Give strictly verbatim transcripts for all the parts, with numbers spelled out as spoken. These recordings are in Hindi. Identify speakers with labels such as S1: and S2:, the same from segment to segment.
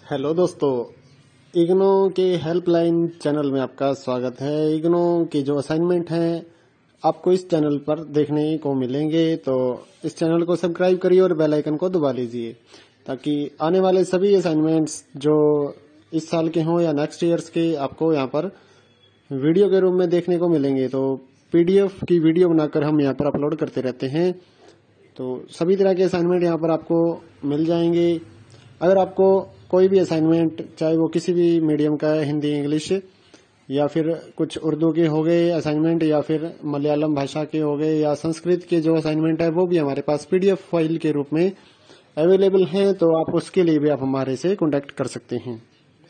S1: हेलो दोस्तों, इग्नो के हेल्पलाइन चैनल में आपका स्वागत है। इग्नो के जो असाइनमेंट हैं आपको इस चैनल पर देखने को मिलेंगे, तो इस चैनल को सब्सक्राइब करिए और बेल आइकन को दबा लीजिए ताकि आने वाले सभी असाइनमेंट्स जो इस साल के हों या नेक्स्ट ईयर्स के आपको यहाँ पर वीडियो के रूप में देखने को मिलेंगे। तो पीडीएफ की वीडियो बनाकर हम यहाँ पर अपलोड करते रहते हैं, तो सभी तरह के असाइनमेंट यहाँ पर आपको मिल जाएंगे। अगर आपको कोई भी असाइनमेंट, चाहे वो किसी भी मीडियम का है, हिंदी, इंग्लिश या फिर कुछ उर्दू के हो गए असाइनमेंट, या फिर मलयालम भाषा के हो गए, या संस्कृत के जो असाइनमेंट है वो भी हमारे पास पीडीएफ फाइल के रूप में अवेलेबल हैं, तो आप उसके लिए भी आप हमारे से कॉन्टेक्ट कर सकते हैं।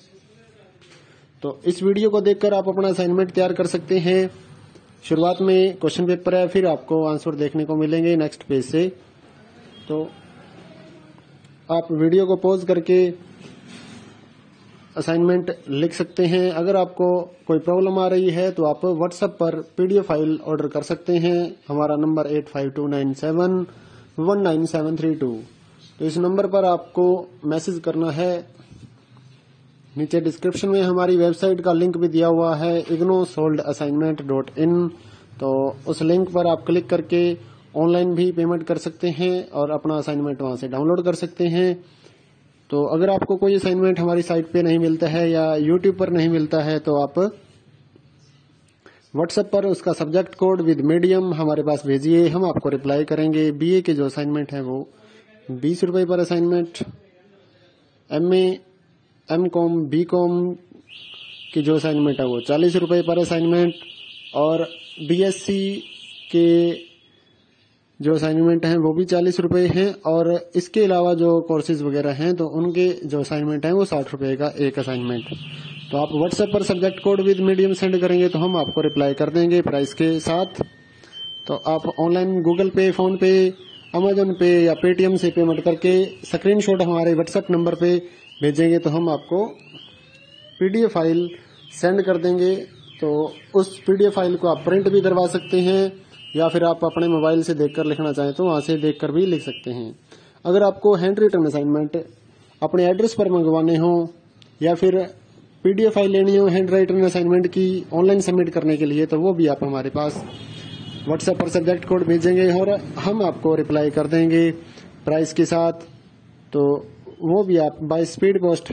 S1: तो इस वीडियो को देखकर आप अपना असाइनमेंट तैयार कर सकते हैं। शुरुआत में क्वेश्चन पेपर है, फिर आपको आंसर देखने को मिलेंगे नेक्स्ट पेज से। तो आप वीडियो को पॉज करके असाइनमेंट लिख सकते हैं। अगर आपको कोई प्रॉब्लम आ रही है तो आप व्हाट्सएप पर पीडीएफ फाइल ऑर्डर कर सकते हैं। हमारा number eight five two nine seven one nine seven three two. तो इस नंबर पर आपको मैसेज करना है। नीचे डिस्क्रिप्शन में हमारी वेबसाइट का लिंक भी दिया हुआ है, IGNOU solved assignment dot in. तो उस लिंक पर आप क्लिक करके ऑनलाइन भी पेमेंट कर सकते हैं और अपना असाइनमेंट वहां से डाउनलोड कर सकते हैं। तो अगर आपको कोई असाइनमेंट हमारी साइट पे नहीं मिलता है या यूट्यूब पर नहीं मिलता है तो आप व्हाट्सएप पर उसका सब्जेक्ट कोड विद मीडियम हमारे पास भेजिए, हम आपको रिप्लाई करेंगे। बीए के जो असाइनमेंट है वो बीस रुपए पर assignment, MA, M com, B com की जो असाइनमेंट है वो चालीस रुपए पर असाइनमेंट, और बीएससी के जो असाइनमेंट हैं वो भी चालीस रुपए हैं। और इसके अलावा जो कोर्सेज वगैरह हैं तो उनके जो असाइनमेंट हैं वो साठ रुपए का एक असाइनमेंट। तो आप व्हाट्सएप पर subject code with medium send करेंगे तो हम आपको रिप्लाई कर देंगे प्राइस के साथ। तो आप online Google pay, PhonePe, Amazon pay या पेटीएम से पेमेंट करके स्क्रीनशॉट हमारे व्हाट्सएप नंबर पे भेजेंगे तो हम आपको पीडीएफ फाइल सेंड कर देंगे। तो उस पीडीएफ फाइल को आप प्रिंट भी करवा सकते हैं या फिर आप अपने मोबाइल से देखकर लिखना चाहें तो वहां से देखकर भी लिख सकते हैं। अगर आपको हैंड रिटन असाइनमेंट अपने एड्रेस पर मंगवाने हो या फिर पीडीएफ फाइल लेनी हो हैंड राइटन असाइनमेंट की ऑनलाइन सबमिट करने के लिए, तो वो भी आप हमारे पास व्हाट्सएप पर सब्जेक्ट कोड भेजेंगे और हम आपको रिप्लाई कर देंगे प्राइस के साथ। तो वो भी आप बाय स्पीड पोस्ट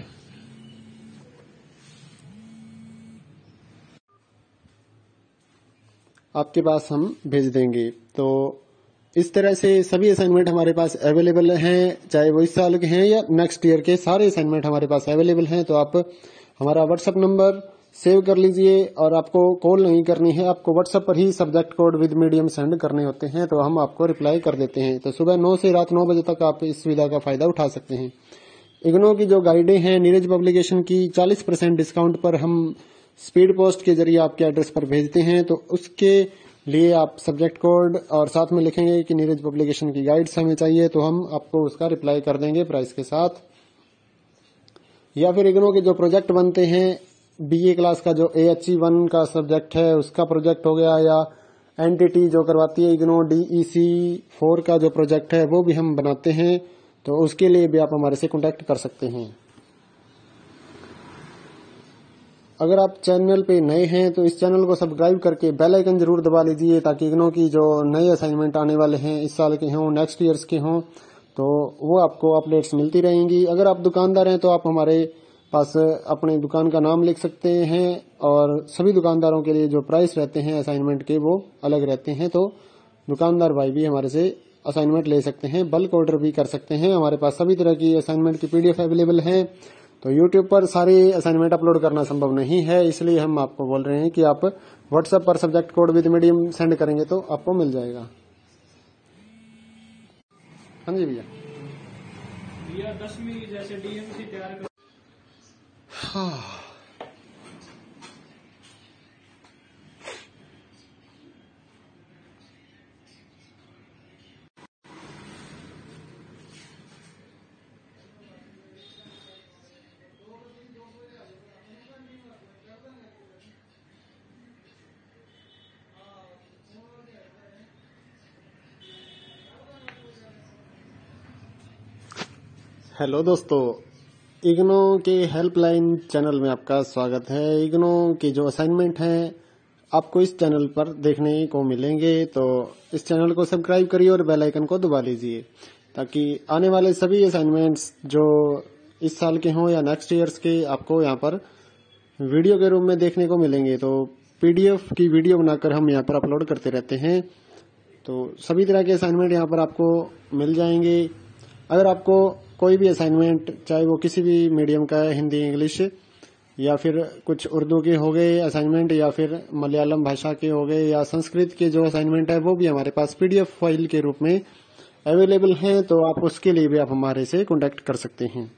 S1: आपके पास हम भेज देंगे। तो इस तरह से सभी असाइनमेंट हमारे पास अवेलेबल हैं, चाहे वो इस साल के हैं या नेक्स्ट ईयर के, सारे असाइनमेंट हमारे पास अवेलेबल हैं। तो आप हमारा व्हाट्सएप नंबर सेव कर लीजिए और आपको कॉल नहीं करनी है, आपको व्हाट्सएप पर ही subject code with medium send करने होते हैं, तो हम आपको रिप्लाई कर देते हैं। तो सुबह नौ से रात नौ बजे तक आप इस सुविधा का फायदा उठा सकते हैं। इग्नो की जो गाइडें हैं नीरज पब्लिकेशन की, चालीस परसेंट डिस्काउंट पर हम स्पीड पोस्ट के जरिए आपके एड्रेस पर भेजते हैं। तो उसके लिए आप सब्जेक्ट कोड और साथ में लिखेंगे कि नीरज पब्लिकेशन की गाइड्स हमें चाहिए, तो हम आपको उसका रिप्लाई कर देंगे प्राइस के साथ। या फिर इग्नो के जो प्रोजेक्ट बनते हैं, बीए क्लास का जो एएचई वन का सब्जेक्ट है उसका प्रोजेक्ट हो गया, या एनटीटी जो करवाती है इग्नो डीईसी फोर का जो प्रोजेक्ट है वो भी हम बनाते हैं, तो उसके लिए भी आप हमारे से कॉन्टेक्ट कर सकते हैं। अगर आप चैनल पे नए हैं तो इस चैनल को सब्सक्राइब करके बेल आइकन जरूर दबा लीजिए ताकि इग्नो की जो नए असाइनमेंट आने वाले हैं, इस साल के हों, नेक्स्ट ईयर्स के हों, तो वो आपको अपडेट्स मिलती रहेंगी। अगर आप दुकानदार हैं तो आप हमारे पास अपने दुकान का नाम लिख सकते हैं और सभी दुकानदारों के लिए जो प्राइस रहते हैं असाइनमेंट के वो अलग रहते हैं। तो दुकानदार भाई भी हमारे से असाइनमेंट ले सकते हैं, बल्क ऑर्डर भी कर सकते हैं। हमारे पास सभी तरह की असाइनमेंट की पीडीएफ अवेलेबल है। तो यूट्यूब पर सारे असाइनमेंट अपलोड करना संभव नहीं है, इसलिए हम आपको बोल रहे हैं कि आप व्हाट्सएप पर subject code with medium send करेंगे तो आपको मिल जाएगा। हाँ जी भैया,
S2: भैया दसवीं जैसे डीएमसी तैयार कर।
S1: हाँ हेलो दोस्तों, इग्नो के हेल्पलाइन चैनल में आपका स्वागत है। इग्नो के जो असाइनमेंट हैं आपको इस चैनल पर देखने को मिलेंगे, तो इस चैनल को सब्सक्राइब करिए और बेल आइकन को दबा लीजिए ताकि आने वाले सभी असाइनमेंट्स जो इस साल के हों या नेक्स्ट ईयर्स के आपको यहाँ पर वीडियो के रूप में देखने को मिलेंगे। तो पीडीएफ की वीडियो बनाकर हम यहाँ पर अपलोड करते रहते हैं, तो सभी तरह के असाइनमेंट यहाँ पर आपको मिल जाएंगे। अगर आपको कोई भी असाइनमेंट, चाहे वो किसी भी मीडियम का है, हिंदी, इंग्लिश या फिर कुछ उर्दू के हो गए असाइनमेंट या फिर मलयालम भाषा के हो गए या संस्कृत के जो असाइनमेंट है वो भी हमारे पास पीडीएफ फाइल के रूप में अवेलेबल हैं, तो आप उसके लिए भी आप हमारे से कॉन्टेक्ट कर सकते हैं।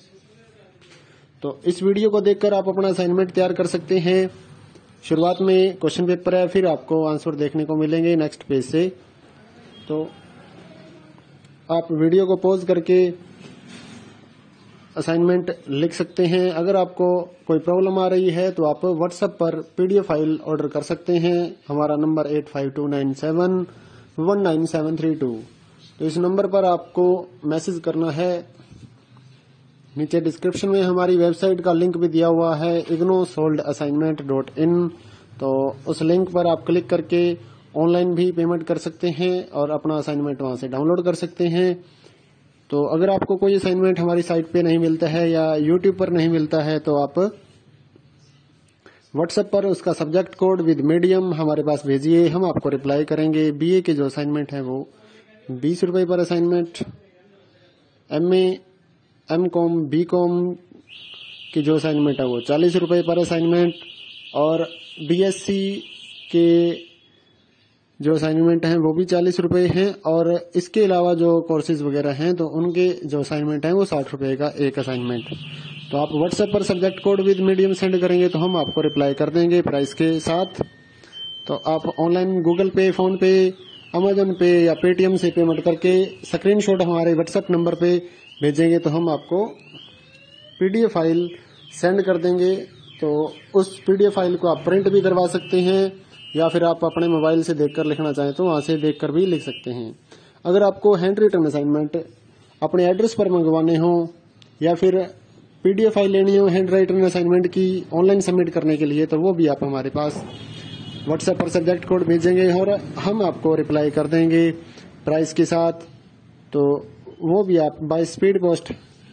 S1: तो इस वीडियो को देखकर आप अपना असाइनमेंट तैयार कर सकते हैं। शुरुआत में क्वेश्चन पेपर है, फिर आपको आंसर देखने को मिलेंगे नेक्स्ट पेज से। तो आप वीडियो को पॉज करके असाइनमेंट लिख सकते हैं। अगर आपको कोई प्रॉब्लम आ रही है तो आप व्हाट्सएप पर पीडीएफ फाइल ऑर्डर कर सकते हैं। हमारा number eight five two nine seven one nine seven three two. तो इस नंबर पर आपको मैसेज करना है। नीचे डिस्क्रिप्शन में हमारी वेबसाइट का लिंक भी दिया हुआ है, IGNOU solved assignment dot in. तो उस लिंक पर आप क्लिक करके ऑनलाइन भी पेमेंट कर सकते हैं और अपना असाइनमेंट वहां से डाउनलोड कर सकते हैं। तो अगर आपको कोई असाइनमेंट हमारी साइट पे नहीं मिलता है या यूट्यूब पर नहीं मिलता है तो आप व्हाट्सएप पर उसका सब्जेक्ट कोड विद मीडियम हमारे पास भेजिए, हम आपको रिप्लाई करेंगे। बीए के जो असाइनमेंट है वो बीस रुपए पर assignment, MA, M com, B com की जो असाइनमेंट है वो चालीस रुपए पर असाइनमेंट, और बीएससी के जो असाइनमेंट हैं वो भी चालीस रुपए हैं, और इसके अलावा जो कोर्सेज वगैरह हैं तो उनके जो असाइनमेंट हैं वो साठ रुपए का एक असाइनमेंट। तो आप व्हाट्सएप पर subject code with medium send करेंगे तो हम आपको रिप्लाई कर देंगे प्राइस के साथ। तो आप online Google pay, PhonePe, Amazon pay या पेटीएम से पेमेंट करके स्क्रीनशॉट हमारे व्हाट्सएप नंबर पे भेजेंगे तो हम आपको पीडीएफ फाइल सेंड कर देंगे। तो उस पीडीएफ फाइल को आप प्रिंट भी करवा सकते हैं या फिर आप अपने मोबाइल से देखकर लिखना चाहें तो वहां से देखकर भी लिख सकते हैं। अगर आपको हैंड रिटन असाइनमेंट अपने एड्रेस पर मंगवाने हो या फिर पीडीएफ फाइल लेनी हो हैंड राइटन असाइनमेंट की ऑनलाइन सबमिट करने के लिए, तो वो भी आप हमारे पास व्हाट्सएप पर सब्जेक्ट कोड भेजेंगे और हम आपको रिप्लाई कर देंगे प्राइस के साथ। तो वो भी आप बाय स्पीड पोस्ट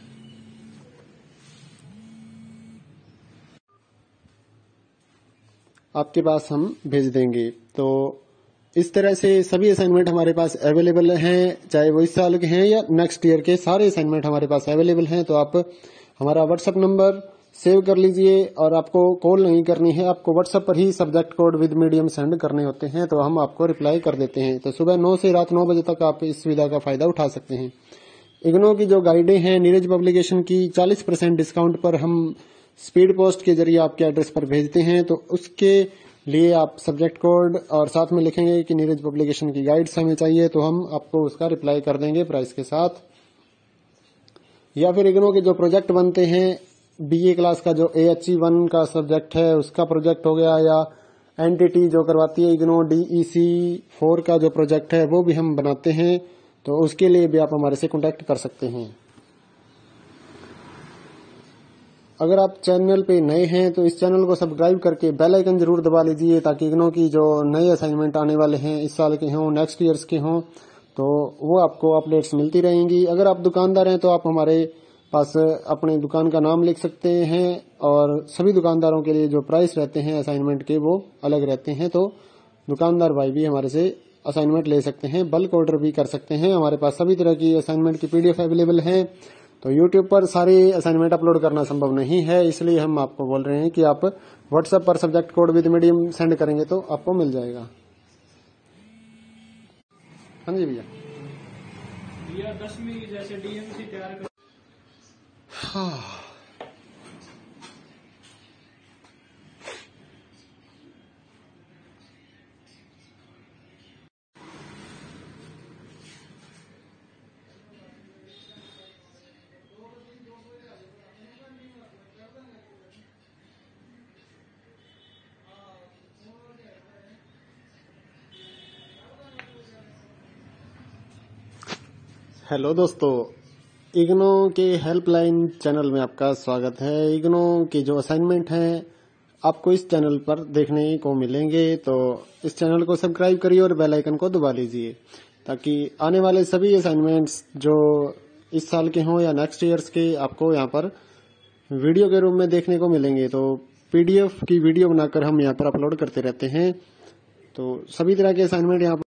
S1: आपके पास हम भेज देंगे। तो इस तरह से सभी असाइनमेंट हमारे पास अवेलेबल हैं, चाहे वो इस साल के हैं या नेक्स्ट ईयर के, सारे असाइनमेंट हमारे पास अवेलेबल हैं। तो आप हमारा व्हाट्सएप नंबर सेव कर लीजिए और आपको कॉल नहीं करनी है, आपको व्हाट्सएप पर ही subject code with medium send करने होते हैं, तो हम आपको रिप्लाई कर देते हैं। तो सुबह नौ से रात नौ बजे तक आप इस सुविधा का फायदा उठा सकते हैं। इग्नो की जो गाइडें हैं नीरज पब्लिकेशन की, चालीस परसेंट डिस्काउंट पर हम स्पीड पोस्ट के जरिए आपके एड्रेस पर भेजते हैं। तो उसके लिए आप सब्जेक्ट कोड और साथ में लिखेंगे कि नीरज पब्लिकेशन की गाइड्स हमें चाहिए, तो हम आपको उसका रिप्लाई कर देंगे प्राइस के साथ। या फिर इग्नो के जो प्रोजेक्ट बनते हैं, बीए क्लास का जो एएचई वन का सब्जेक्ट है उसका प्रोजेक्ट हो गया, या एनटीटी जो करवाती है इग्नो डीईसी फोर का जो प्रोजेक्ट है वो भी हम बनाते हैं, तो उसके लिए भी आप हमारे से कॉन्टेक्ट कर सकते हैं। अगर आप चैनल पे नए हैं तो इस चैनल को सब्सक्राइब करके बेल आइकन जरूर दबा लीजिए ताकि इग्नो की जो नए असाइनमेंट आने वाले हैं इस साल के हों, नेक्स्ट ईयर्स के हों, तो वो आपको अपडेट्स मिलती रहेंगी। अगर आप दुकानदार हैं तो आप हमारे पास अपने दुकान का नाम लिख सकते हैं, और सभी दुकानदारों के लिए जो प्राइस रहते हैं असाइनमेंट के वो अलग रहते हैं। तो दुकानदार भाई भी हमारे से असाइनमेंट ले सकते हैं, बल्क ऑर्डर भी कर सकते हैं। हमारे पास सभी तरह की असाइनमेंट की पीडीएफ अवेलेबल है। तो यूट्यूब पर सारे असाइनमेंट अपलोड करना संभव नहीं है, इसलिए हम आपको बोल रहे हैं कि आप व्हाट्सएप पर subject code with medium send करेंगे तो आपको मिल जाएगा। हाँ जी भैया।
S2: भैया दसवीं जैसे डीएमसी तैयार कर।
S1: हाँ, हेलो दोस्तों, इग्नो के हेल्पलाइन चैनल में आपका स्वागत है। इग्नो के जो असाइनमेंट हैं आपको इस चैनल पर देखने को मिलेंगे, तो इस चैनल को सब्सक्राइब करिए और बेल आइकन को दबा लीजिए ताकि आने वाले सभी असाइनमेंट्स जो इस साल के हों या नेक्स्ट ईयर्स के आपको यहाँ पर वीडियो के रूप में देखने को मिलेंगे। तो पीडीएफ की वीडियो बनाकर हम यहाँ पर अपलोड करते रहते हैं, तो सभी तरह के असाइनमेंट यहाँ